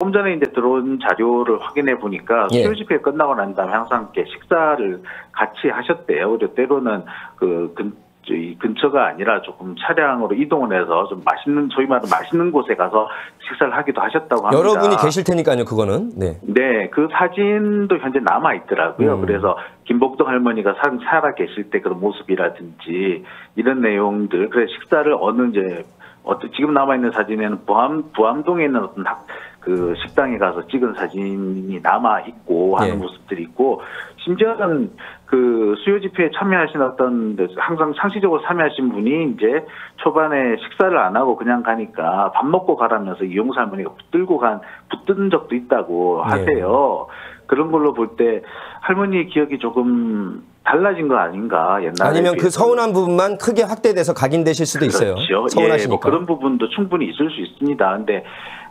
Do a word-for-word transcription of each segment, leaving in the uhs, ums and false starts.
조금 전에 이제 들어온 자료를 확인해 보니까 예. 수요 집회 끝나고 난 다음에 항상 이렇게 식사를 같이 하셨대요. 그리고 때로는 그 근, 이 근처가 아니라 조금 차량으로 이동을 해서 좀 맛있는, 저희 말은 맛있는 곳에 가서 식사를 하기도 하셨다고 합니다. 여러분이 계실 테니까요, 그거는. 네. 네, 그 사진도 현재 남아 있더라고요. 음. 그래서 김복동 할머니가 살, 살아 계실 때 그런 모습이라든지 이런 내용들, 그래 식사를 어느 이제 어떤 지금 남아 있는 사진에는 부암 부암동에 있는 어떤 학, 그 식당에 가서 찍은 사진이 남아 있고 하는 예. 모습들이 있고, 심지어는 그 수요 집회에 참여하신 어떤 항상 상시적으로 참여하신 분이 이제 초반에 식사를 안 하고 그냥 가니까 밥 먹고 가라면서 이용사 할머니가 붙들고 간 붙든 적도 있다고 하세요. 예. 그런 걸로 볼 때 할머니의 기억이 조금 달라진 거 아닌가, 옛날에 아니면 그 비해서는. 서운한 부분만 크게 확대돼서 각인되실 수도 있어요. 그렇죠. 서운하시니까. 예, 뭐 그런 부분도 충분히 있을 수 있습니다. 근데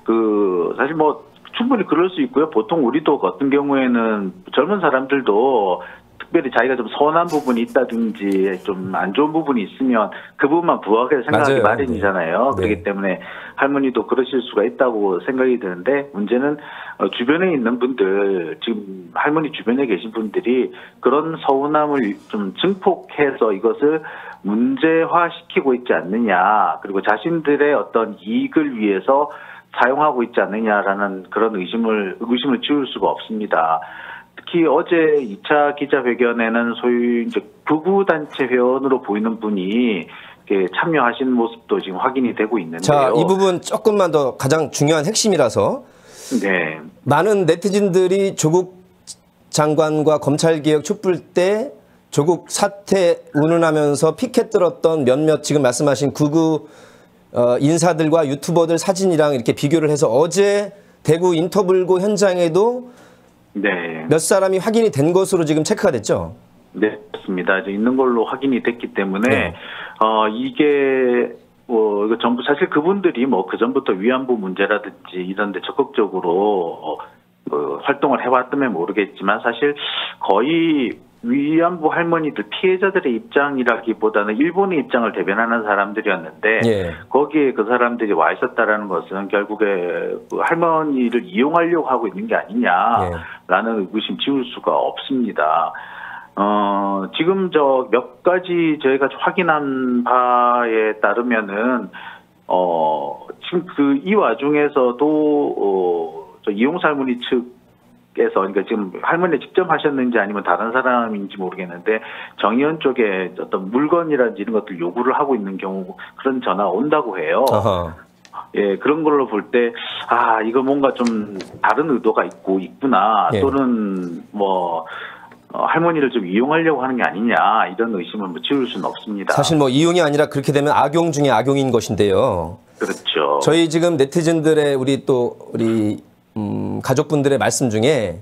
그 사실 뭐 충분히 그럴 수 있고요. 보통 우리도 어떤 경우에는 젊은 사람들도 특별히 자기가 좀 서운한 부분이 있다든지 좀 안 좋은 부분이 있으면 그 부분만 부하게 생각하기 맞아요. 마련이잖아요. 네. 그렇기 네. 때문에 할머니도 그러실 수가 있다고 생각이 드는데, 문제는 주변에 있는 분들, 지금 할머니 주변에 계신 분들이 그런 서운함을 좀 증폭해서 이것을 문제화시키고 있지 않느냐, 그리고 자신들의 어떤 이익을 위해서 사용하고 있지 않느냐라는 그런 의심을 의심을 지울 수가 없습니다. 특히 어제 이 차 기자회견에는 소위 이제 극우 단체 회원으로 보이는 분이 참여하신 모습도 지금 확인이 되고 있는데요. 자, 이 부분 조금만 더 가장 중요한 핵심이라서. 네. 많은 네티즌들이 조국 장관과 검찰개혁 촛불 때 조국 사태 운운하면서 피켓 들었던 몇몇 지금 말씀하신 극우 어, 인사들과 유튜버들 사진이랑 이렇게 비교를 해서 어제 대구 인터불고 현장에도 네. 몇 사람이 확인이 된 것으로 지금 체크가 됐죠? 네, 그렇습니다. 이제 있는 걸로 확인이 됐기 때문에 네. 어, 이게 뭐 이거 전부 사실 그분들이 뭐 그 전부터 위안부 문제라든지 이런데 적극적으로 어, 어, 활동을 해왔다면 모르겠지만, 사실 거의 위안부 할머니들 피해자들의 입장이라기보다는 일본의 입장을 대변하는 사람들이었는데, 예. 거기에 그 사람들이 와 있었다라는 것은 결국에 그 할머니를 이용하려고 하고 있는 게 아니냐라는 예. 의구심 지울 수가 없습니다. 어, 지금 저 몇 가지 저희가 확인한 바에 따르면은 어, 지금 그 이 와중에서도 어, 저 이용사 할머니 측 에서, 그러니까 지금 할머니 직접 하셨는지 아니면 다른 사람인지 모르겠는데, 정의원 쪽에 어떤 물건이라든지 이런 것들 요구를 하고 있는 경우 그런 전화가 온다고 해요. 어허. 예, 그런 걸로 볼 때, 아, 이거 뭔가 좀 다른 의도가 있고 있구나, 예. 또는 뭐 어, 할머니를 좀 이용하려고 하는 게 아니냐, 이런 의심을 뭐 지울 수는 없습니다. 사실 뭐 이용이 아니라 그렇게 되면 악용 중에 악용인 것인데요. 그렇죠. 저희 지금 네티즌들의 우리 또 우리 음, 가족분들의 말씀 중에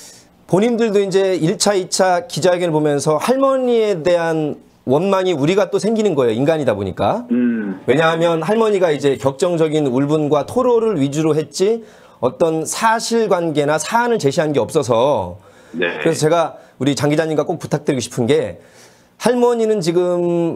본인들도 이제 일 차, 이 차 기자회견을 보면서 할머니에 대한 원망이 우리가 또 생기는 거예요. 인간이다 보니까. 음. 왜냐하면 할머니가 이제 격정적인 울분과 토로를 위주로 했지 어떤 사실관계나 사안을 제시한 게 없어서. 네. 그래서 제가 우리 장 기자님과 꼭 부탁드리고 싶은 게, 할머니는 지금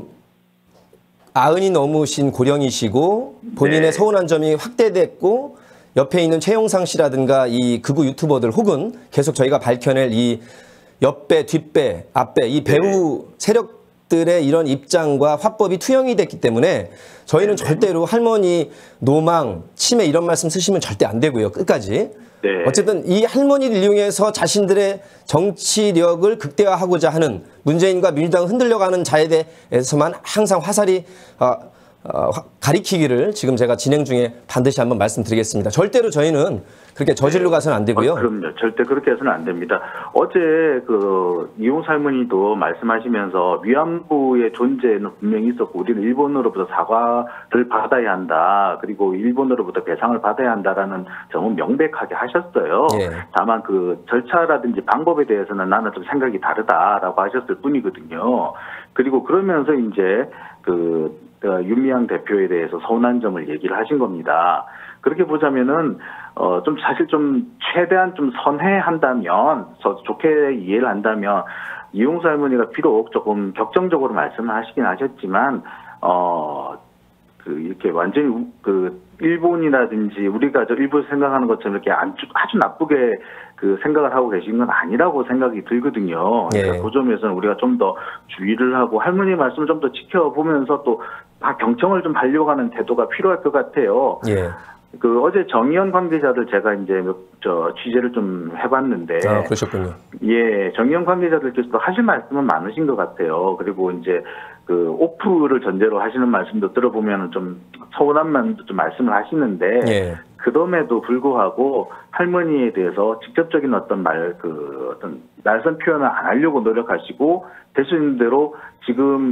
아흔이 넘으신 고령이시고 본인의 네. 서운한 점이 확대됐고, 옆에 있는 최영상 씨라든가 이 극우 유튜버들 혹은 계속 저희가 밝혀낼 이 옆배, 뒷배, 앞배 이 배우 세력들의 이런 입장과 화법이 투영이 됐기 때문에 저희는 절대로 할머니 노망, 치매 이런 말씀 쓰시면 절대 안 되고요. 끝까지. 네. 어쨌든 이 할머니를 이용해서 자신들의 정치력을 극대화하고자 하는 문재인과 민주당을 흔들려가는 자에 대해서만 항상 화살이 어, 어, 가리키기를 지금 제가 진행 중에 반드시 한번 말씀드리겠습니다. 절대로 저희는 그렇게 저질러 가서는 안 되고요. 어, 그럼요. 절대 그렇게 해서는 안 됩니다. 어제 그 이용사 할머니도 말씀하시면서 위안부의 존재는 분명히 있었고, 우리는 일본으로부터 사과를 받아야 한다, 그리고 일본으로부터 배상을 받아야 한다라는 점은 명백하게 하셨어요. 예. 다만 그 절차라든지 방법에 대해서는 나는 좀 생각이 다르다라고 하셨을 뿐이거든요. 그리고 그러면서 이제 그 윤미향 대표에 대해서 서운한 점을 얘기를 하신 겁니다. 그렇게 보자면은 어 좀 사실 좀 최대한 좀 선회한다면, 좋게 이해를 한다면, 이용사 할머니가 비록 조금 격정적으로 말씀을 하시긴 하셨지만 어 그 이렇게 완전히 우- 그 일본이라든지 우리가 저 일본 생각하는 것처럼 이렇게 아주, 아주 나쁘게 그 생각을 하고 계신 건 아니라고 생각이 들거든요. 그러니까 예. 그 점에서는 우리가 좀 더 주의를 하고 할머니 말씀을 좀 더 지켜보면서 또 아, 경청을 좀 하려고 하는 태도가 필요할 것 같아요. 예. 그 어제 정의원 관계자들 제가 이제 몇- 저 취재를 좀 해봤는데 아, 그러셨군요. 예, 정의원 관계자들께서도 하실 말씀은 많으신 것 같아요. 그리고 이제 그 오프를 전제로 하시는 말씀도 들어보면 좀 서운한 면도 좀 말씀을 하시는데 예. 그럼에도 불구하고 할머니에 대해서 직접적인 어떤 말, 그 어떤 날선 표현을 안 하려고 노력하시고 되시는 대로 지금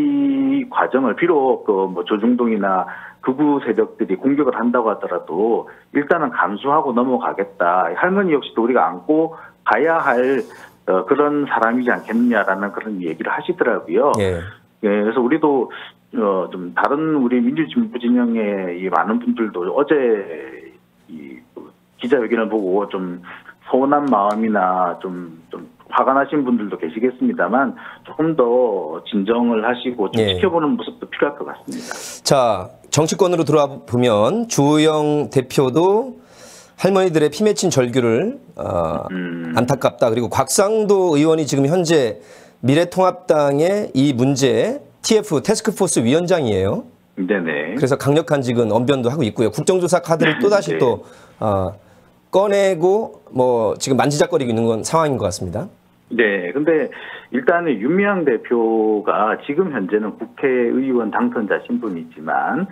이 과정을 비록 그 뭐 조중동이나 극우 세력들이 공격을 한다고 하더라도 일단은 감수하고 넘어가겠다. 할머니 역시도 우리가 안고 가야 할 어, 그런 사람이지 않겠느냐라는 그런 얘기를 하시더라고요. 예. 예, 그래서 우리도 어, 좀 다른 우리 민주진보 진영의 이 많은 분들도 어제 이 기자회견을 보고 좀 서운한 마음이나 좀, 좀 화가 나신 분들도 계시겠습니다만 조금 더 진정을 하시고 좀 예. 지켜보는 모습도 필요할 것 같습니다. 자, 정치권으로 들어와 보면 주호영 대표도 할머니들의 피 맺힌 절규를 어, 음. 안타깝다. 그리고 곽상도 의원이 지금 현재 미래통합당의 이 문제 티에프 태스크포스 위원장이에요. 네네. 그래서 강력한 지금 언변도 하고 있고요. 국정조사 카드를 또 다시 네. 또 어, 꺼내고 뭐 지금 만지작거리고 있는 건 상황인 것 같습니다. 네, 근데 일단은 윤미향 대표가 지금 현재는 국회의원 당선자 신분이지만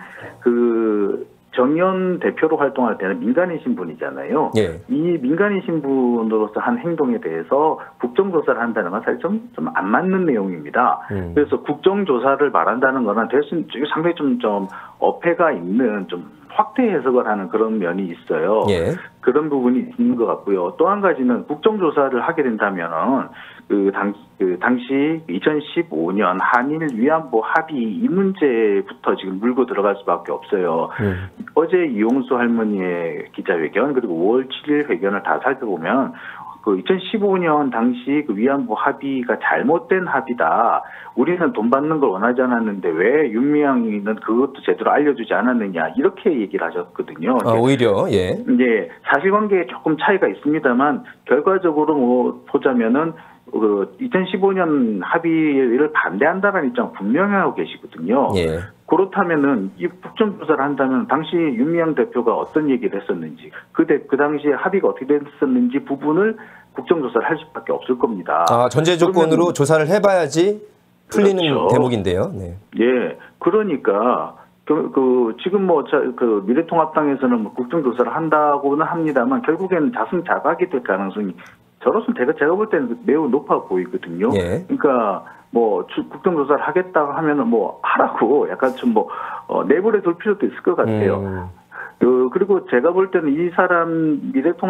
그 정의원 대표로 활동할 때는 민간인 신분이잖아요. 예. 이 민간인 신분으로서 한 행동에 대해서 국정조사를 한다는 건 사실 좀, 좀 안 맞는 내용입니다. 음. 그래서 국정조사를 말한다는 거는 대신 상당히 좀, 좀 어폐가 있는 좀 확대 해석을 하는 그런 면이 있어요. 예. 그런 부분이 있는 것 같고요. 또 한 가지는 국정조사를 하게 된다면은 그, 당, 그 당시 이천십오 년 한일 위안부 합의 이 문제부터 지금 물고 들어갈 수밖에 없어요. 음. 어제 이용수 할머니의 기자회견 그리고 오월 칠일 회견을 다 살펴보면 그 이천십오 년 당시 그 위안부 합의가 잘못된 합의다. 우리는 돈 받는 걸 원하지 않았는데 왜 윤미향이는 그것도 제대로 알려주지 않았느냐 이렇게 얘기를 하셨거든요. 아, 오히려 예. 이제 사실관계에 조금 차이가 있습니다만 결과적으로 뭐 보자면은 그 이천십오 년 합의를 반대한다는 입장 분명히 하고 계시거든요. 예. 그렇다면은 이 국정조사를 한다면 당시 윤미향 대표가 어떤 얘기를 했었는지 그때 그 당시에 합의가 어떻게 됐었는지 부분을 국정조사를 할 수밖에 없을 겁니다. 아, 전제 조건으로 그러면, 조사를 해봐야지 풀리는 그렇죠. 대목인데요. 네. 예, 그러니까 그, 그 지금 뭐 그 미래통합당에서는 뭐 국정조사를 한다고는 합니다만 결국에는 자승자박이 될 가능성이 저로서는 제가 제가 볼 때는 매우 높아 보이거든요. 예. 그러니까 뭐 주- 국정조사를 하겠다고 하면은 뭐 하라고 약간 좀 뭐 어, 내버려 둘 필요도 있을 것 같아요. 음. 그, 그리고 제가 볼 때는 이 사람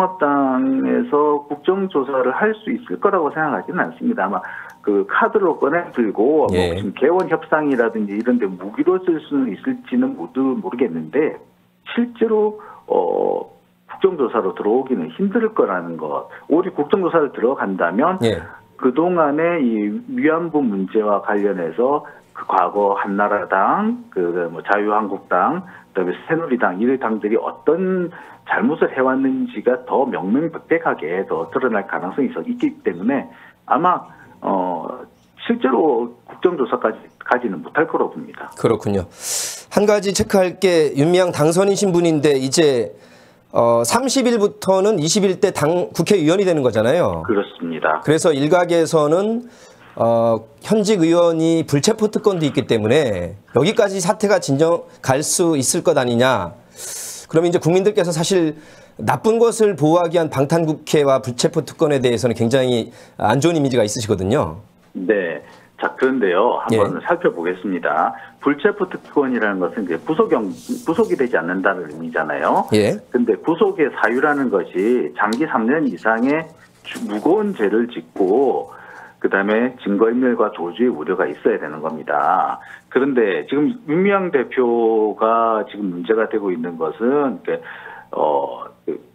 미래통합당에서 국정조사를 할 수 있을 거라고 생각하지는 않습니다. 아마 그 카드로 꺼내 들고 예. 뭐 지금 개원 협상이라든지 이런 데 무기로 쓸 수는 있을지는 모두 모르겠는데 실제로 어 국정조사로 들어오기는 힘들 거라는 것. 오히려 국정조사를 들어간다면 예. 그동안의 이 위안부 문제와 관련해서 그 과거 한나라당, 그 뭐 자유한국당, 그다음에 새누리당 이 당들이 어떤 잘못을 해왔는지가 더 명명백백하게 더 드러날 가능성이 있기 때문에 아마 어 실제로 국정조사까지 가지는 못할 거라고 봅니다. 그렇군요. 한 가지 체크할 게 윤미향 당선인 신분인데 이제 어, 삼십 일부터는 이십일 대 당 국회의원이 되는 거잖아요. 그렇습니다. 그래서 일각에서는 어, 현직 의원이 불체포 특권도 있기 때문에 여기까지 사태가 진정 갈 수 있을 것 아니냐. 그러면 이제 국민들께서 사실 나쁜 것을 보호하기 위한 방탄국회와 불체포 특권에 대해서는 굉장히 안 좋은 이미지가 있으시거든요. 네. 자, 그런데요. 한번 예. 살펴보겠습니다. 불체포 특권이라는 것은 이제 구속형, 구속이 되지 않는다는 의미잖아요. 예. 근데 구속의 사유라는 것이 장기 삼 년 이상의 주- 무거운 죄를 짓고 그다음에 증거인멸과 조주의 우려가 있어야 되는 겁니다. 그런데 지금 윤미향 대표가 지금 문제가 되고 있는 것은 이렇게 어 그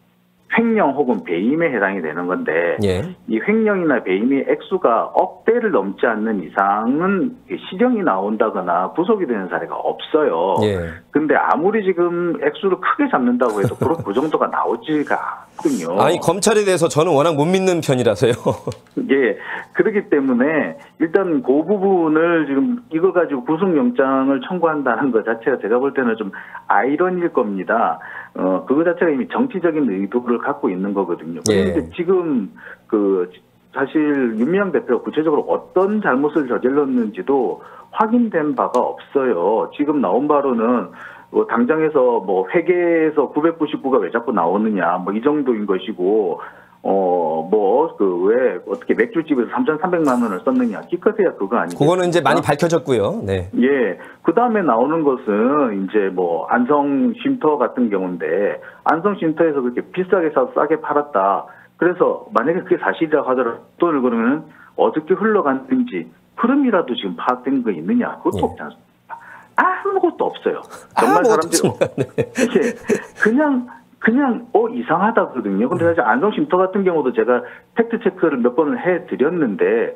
횡령 혹은 배임에 해당이 되는 건데 예. 이 횡령이나 배임의 액수가 억대를 넘지 않는 이상은 시정이 나온다거나 구속이 되는 사례가 없어요. 예. 근데 아무리 지금 액수를 크게 잡는다고 해도 그런 그 정도가 나오지가 않거든요. 아니 검찰에 대해서 저는 워낙 못 믿는 편이라서요. 예, 그렇기 때문에 일단 그 부분을 지금 이걸 가지고 구속영장을 청구한다는 것 자체가 제가 볼 때는 좀 아이러니일 겁니다. 어, 그거 자체가 이미 정치적인 의도를 갖고 있는 거거든요. 그런데 예. 지금 그 사실 윤미향 대표가 구체적으로 어떤 잘못을 저질렀는지도 확인된 바가 없어요. 지금 나온 바로는 뭐 당장에서 뭐 회계에서 구백구십구가 왜 자꾸 나오느냐 뭐 이 정도인 것이고 어 뭐 그 왜 어떻게 맥주집에서 삼천삼백만 원을 썼느냐 기껏해야 그거 아니겠습니까? 그거는 이제 많이 밝혀졌고요. 네. 예. 그 다음에 나오는 것은 이제 뭐 안성 쉼터 같은 경우인데 안성 쉼터에서 그렇게 비싸게 사서 싸게 팔았다. 그래서 만약에 그게 사실이라고 하더라도 돈을 그러면은 어떻게 흘러갔는지 흐름이라도 지금 파악된 거 있느냐? 그것도 예. 없지 않습니까? 아무것도 없어요. 정말 아무것도 사람들이 없습니다. 네. 이게 그냥 그냥 어 이상하다거든요. 근데 사실 안성 쉼터 같은 경우도 제가 팩트 체크를 몇 번을 해 드렸는데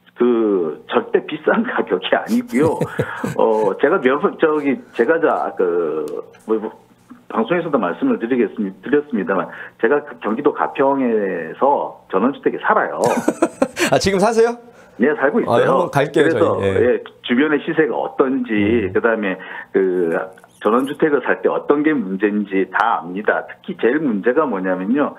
그 절대 비싼 가격이 아니고요. 어 제가 몇 번 저기 제가 자그뭐 방송에서도 말씀을 드리겠습니다. 드렸습니다만 제가 그 경기도 가평에서 전원주택에 살아요. 아 지금 사세요? 네, 살고 있어요. 아, 한번 갈게요, 그래서 저희. 예. 예, 주변의 시세가 어떤지, 음. 그다음에 그 전원주택을 살 때 어떤 게 문제인지 다 압니다. 특히 제일 문제가 뭐냐면요.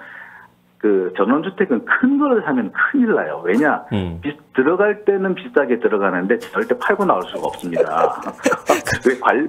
그 전원주택은 큰 걸 사면 큰일 나요. 왜냐? 음. 비, 들어갈 때는 비싸게 들어가는데 절대 팔고 나올 수가 없습니다. 왜 관,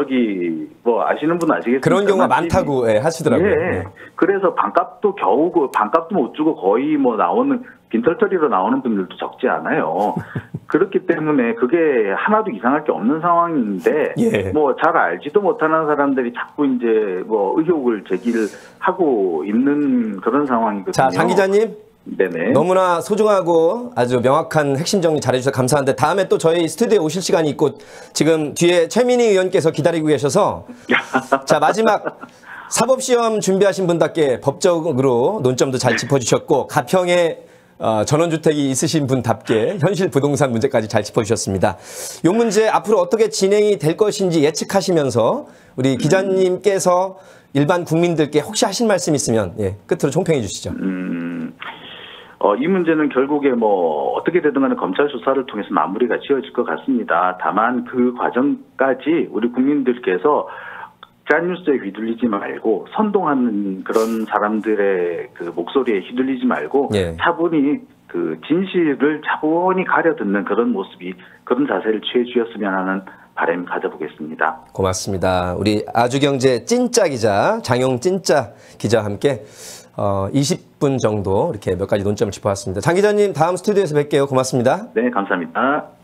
저기 뭐 아시는 분 아시겠습니까? 그런 경우가 많다고 예, 하시더라고요. 예. 네. 그래서 반값도 겨우 그 반값도 못 주고 거의 뭐 나오는 빈털터리로 나오는 분들도 적지 않아요. 그렇기 때문에 그게 하나도 이상할 게 없는 상황인데 예. 뭐 잘 알지도 못하는 사람들이 자꾸 이제 뭐 의혹을 제기를 하고 있는 그런 상황이거든요. 자, 장 기자님. 네네. 너무나 소중하고 아주 명확한 핵심 정리 잘해주셔서 감사한데 다음에 또 저희 스튜디오에 오실 시간이 있고 지금 뒤에 최민희 의원께서 기다리고 계셔서 자 마지막 사법시험 준비하신 분답게 법적으로 논점도 잘 짚어주셨고 가평에 어, 전원주택이 있으신 분답게 현실 부동산 문제까지 잘 짚어주셨습니다. 이 문제 앞으로 어떻게 진행이 될 것인지 예측하시면서 우리 기자님께서 일반 국민들께 혹시 하실 말씀 있으면 예, 끝으로 총평해 주시죠. 음, 어, 이 문제는 결국에 뭐 어떻게 되든 간에 검찰 수사를 통해서 마무리가 지어질 것 같습니다. 다만 그 과정까지 우리 국민들께서 짠뉴스에 휘둘리지 말고 선동하는 그런 사람들의 그 목소리에 휘둘리지 말고 예. 차분히 그 진실을 차분히 가려듣는 그런 모습이 그런 자세를 취해 주셨으면 하는 바람 가져보겠습니다. 고맙습니다. 우리 아주경제 찐짜 기자 장용 찐짜 기자와 함께 어, 이십 분 정도 이렇게 몇 가지 논점을 짚어봤습니다. 장 기자님 다음 스튜디오에서 뵐게요. 고맙습니다. 네, 감사합니다.